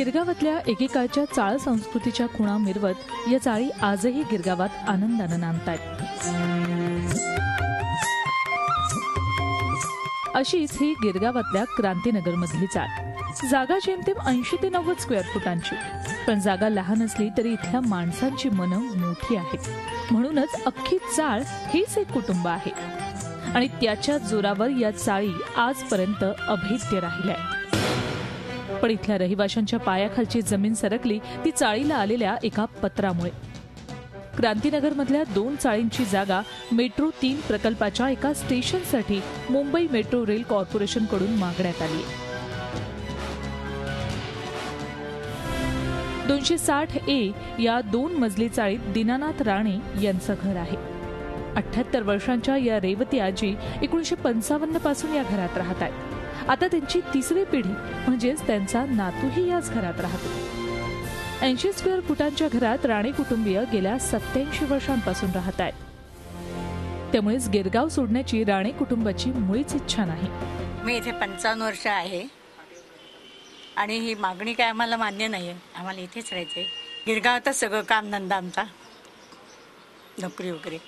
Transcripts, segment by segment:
गिरगावातल्या एकेकाळच्या चाळ संस्कृतीच्या खुणा मिरवत या चाळी आजही गिरगावात आनंदानं नांदतायत। अशीच ही गिरगावातल्या क्रांतीनगरमधली चाळ। जागा जेमतेम 80 ते 90 स्क्वेअर फुटांची, पण जागा लहान असली तरी इथल्या माणसांची मनं मोठी आहेत। म्हणूनच अख्खी चाळ हेच एक कुटुंब आहे आणि त्याच्या जोरावर या चाळी आजपर्यंत अभेद्य राहिल्या। पण इथल्या रहिवाशांच्या पायाखालची जमीन सरकली ती चाळीला आलेल्या एका पत्रामुळे। क्रांतीनगरमधल्या 2 चाळींची जागा मेट्रो 3 प्रकल्पाच्या एका स्टेशनसाठी मुंबई मेट्रो रेल कॉर्पोरेशनकडून मागण्यात आली। 260A या 2 मजली चाळीत दीनानाथ राणे यांचं घर आहे। 78 वर्षांच्या या रेवती आजी 1955 पासून या घरात राहत आहेत। आता त्यांची 3री पिढी म्हणजेच त्यांचा नातूही याच घरात राहतो। 80 स्क्वेअर फुटांच्या घरात राणे कुटुंबीय गेल्या 87 वर्षांपासून राहत आहेत। त्यामुळेच गिरगाव सोडण्याची राणे कुटुंबाची मुळीच इच्छा नाही। मी इथे 55 वर्ष आहे आणि ही मागणी काय आम्हाला मान्य नाही आहे। आम्हाला इथेच राहायचंय। गिरगावातच सगळं काम धंदा आमचा, नोकरी वगैरे,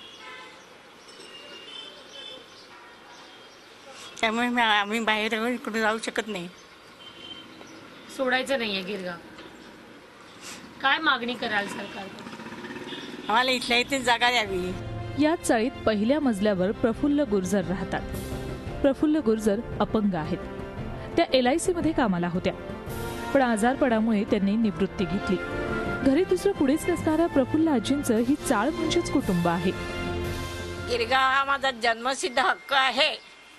त्यामुळे आम्ही बाहेर इकडे जाऊ शकत नाही। सोडायचं नाहीये गिरगाव। काय मागणी कराल सरकारकडे? आम्हाला इथल्या इथे जागा द्यावी। या चाळीत पहिल्या मजल्यावर प्रफुल्ल गुर्जर राहतात। प्रफुल्ल गुर्जर अपंग आहेत। त्या LIC मध्ये कामाला होत्या, पण आजारपणामुळे त्यांनी निवृत्ती घेतली। घरी दुसरं कुणीच नसणाऱ्या प्रफुल्ल आजींचं ही चाळ म्हणजेच कुटुंब आहे। गिरगाव हा माझा जन्मसिद्ध हक्क आहे।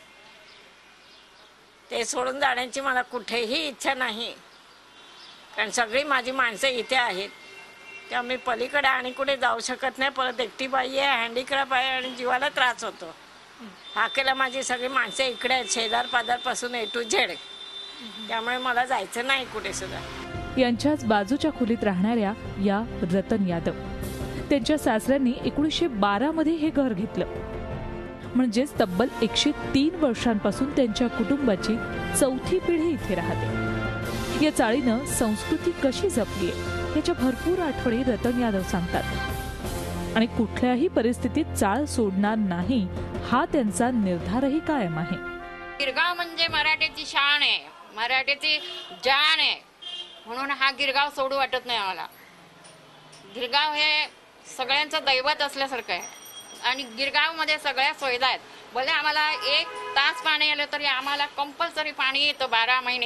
ते सोडून जाण्याची मला कुठेही इच्छा नाही, कारण सगळी माझी माणसं इथे आहेत। त्यामुळे पलीकडे आणि कुठे जाऊ शकत नाही। परत एकटी बाई आहे, हँडीक्रॅफ्ट आहे आणि जीवाला त्रास होतो। हाकेला माझी सगळी माणसं इकडे आहेत, शेजार पाजारपासून A to Z। त्यामुळे मला जायचं नाही कुठे सुद्धा। यांच्याच बाजूच्या खोलीत राहणाऱ्या या रतन यादव, त्यांच्या सासऱ्यांनी 1912 मध्ये हे घर घेतलं। म्हणजेच तब्बल 103 वर्षांपासून त्यांच्या कुटुंबाची 4थी पिढी इथे राहते। या चाळीनं संस्कृती कशी जपली आहे याच्या भरपूर आठवणी रतन यादव सांगतात आणि कुठल्याही परिस्थितीत चाळ सोडणार नाही हा त्यांचा निर्धारही कायम आहे। गिरगाव म्हणजे मराठीची शान आहे, मराठीची जान आहे, म्हणून हा गिरगाव सोडू वाटत नाही आम्हाला। गिरगाव हे सगळ्यांचं दैवत असल्यासारखं आहे आणि गिरगावमध्ये सगळ्या सुविधा आहेत। भले आम्हाला 1 तास पाणी आलं तरी आम्हाला कंपल्सरी पाणी येतं 12 महिने।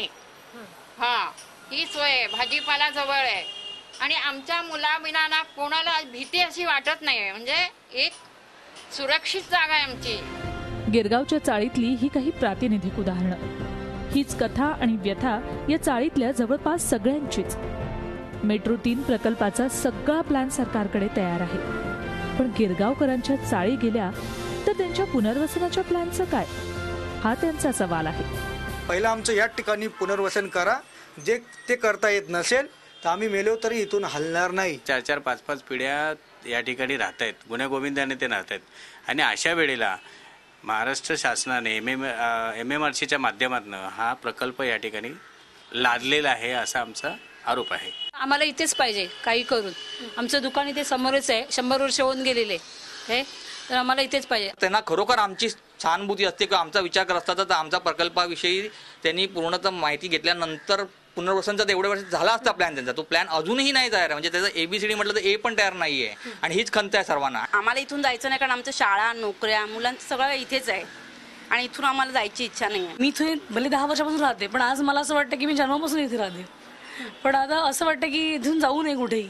ही सोय, भाजीपाला जवळ आहे आणि आमच्या मुलाबिनांना कोणाला भीती अशी वाटत नाही। म्हणजे एक सुरक्षित जागा आहे आमची। गिरगावच्या चाळीतली ही काही प्रातिनिधिक उदाहरणं। हीच कथा आणि व्यथा या चाळीतल्या जवळपास सगळ्यांचीच। मेट्रो 3 प्रकल्पाचा सगळा प्लॅन सरकारकडे तयार आहे, पण गिरगावकरांच्या चाळी गेल्या तर त्यांच्या पुनर्वसनाच्या प्लॅनचं काय हा त्यांचा सवाल आहे। पहिला आमचं या ठिकाणी पुनर्वसन करा। जे ते करता येत नसेल तर आम्ही मेलो तरी इथून हलणार नाही। 4-4, 5-5 पिढ्या या ठिकाणी राहत आहेत, गुण्यागोविंदाने ते राहत आहेत आणि अशा वेळेला महाराष्ट्र शासनाने MMRCच्या माध्यमातून हा प्रकल्प या ठिकाणी लादलेला आहे असा आमचा आरोप आहे। आम्हाला इथेच पाहिजे काही करून। आमचं दुकान इथे समोरच आहे, 100 वर्ष होऊन गेलेले आहे, तर आम्हाला इथेच पाहिजे। त्यांना खरोखर आमची सहानुभूती असते किंवा आमचा विचार करत असतात तर आमचा प्रकल्पाविषयी त्यांनी पूर्णतः माहिती घेतल्यानंतर पुनर्वसनचा एवढ्या वर्ष झाला असता प्लॅन त्यांचा। तो प्लॅन अजूनही नाही तयार आहे, म्हणजे त्याचा ABCD म्हटलं तर A पण तयार नाहीये आणि हीच खंत आहे सर्वांना। आम्हाला इथून जायचं नाही, कारण आमचं शाळा, नोकऱ्या, मुलांचं सगळं इथेच आहे आणि इथून आम्हाला जायची इच्छा नाही आहे। मी इथे भले 10 वर्षापासून राहते, पण आज मला असं वाटतं की मी जन्मापासून इथे राहते, पण आता असं वाटतं की इथून जाऊ नये कुठेही।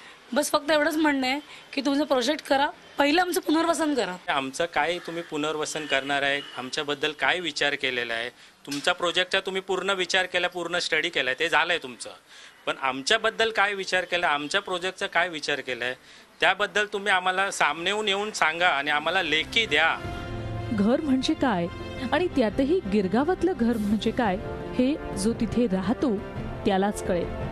बस फक्त एवढंच म्हणणं आहे की तुमचं प्रोजेक्ट करा, पहिलं आमचं पुनर्वसन करा। आमचं काय तुम्ही पुनर्वसन करणार आहे, आमच्याबद्दल काय विचार केलेला आहे, तुमचा प्रोजेक्टचा तुम्ही पूर्ण विचार केला, पूर्ण स्टडी केलाय, ते झालंय तुमचं, पण आमच्याबद्दल काय विचार केला, आमच्या प्रोजेक्टचा काय विचार केलाय त्याबद्दल तुम्ही आम्हाला सामनेहून येऊन सांगा आणि आम्हाला लेखी द्या। घर म्हणजे काय आणि त्यातही गिरगावातलं घर म्हणजे काय हे जो तिथे राहतो त्यालाच कळेल।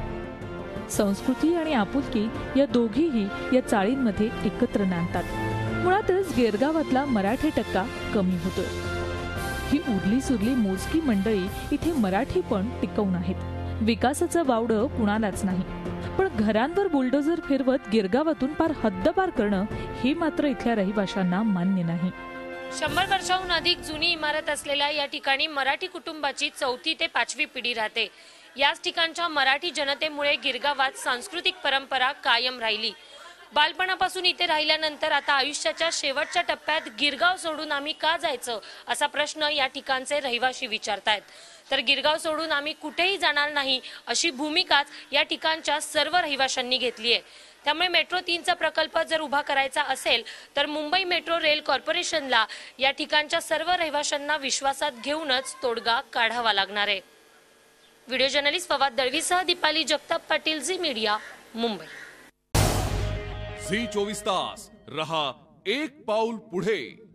संस्कृती आणि आपुलकी या दोघीही या चाळींमध्ये एकत्र नांदतात। मुळातच गिरगावातला मराठी टक्का कमी होतोय। ही उरली सुरली मोजकी मंडळी इथे मराठी पण टिकवून आहेत। विकासाचं वावडं कुणालाच नाही, पण घरांवर बुलडोझर फिरवत गिरगावातून पार हद्दपार करणं हे मात्र इथल्या रहिवाशांना मान्य नाही. 100 वर्षाहून अधिक जुनी इमारत असलेल्या या ठिकाणी मराठी कुटुंबाची 4थी ते 5वी पिढी राहते. याच ठिकाणच्या मराठी जनतेमुळे गिरगावात सांस्कृतिक परंपरा कायम राहिली. बालपणापासून इथे राहिल्यानंतर आता आयुष्याच्या शेवटच्या टप्प्यात गिरगाव सोडून आम्ही का जायचं असा प्रश्न या ठिकाणचे रहिवासी विचारतायत. तर गिरगाव सोडून आम्ही कुठेही जाणार नाही अशी भूमिकाच या ठिकाणच्या सर्व रहिवाशांनी घेतली आहे. त्यामुळे मेट्रो 3चा प्रकल्प जर उभा करायचा असेल तर मुंबई मेट्रो रेल कॉर्पोरेशनला या ठिकाणच्या सर्व रहिवाशांना विश्वासात घेऊनच तोडगा काढावा लागणार आहे. व्हिडिओ जर्नलिस्ट फवाद दळवीसह Deepali Jagtap Patil, Zee media, Mumbai. Zee 24 तास रहा एक पाऊल पुढे.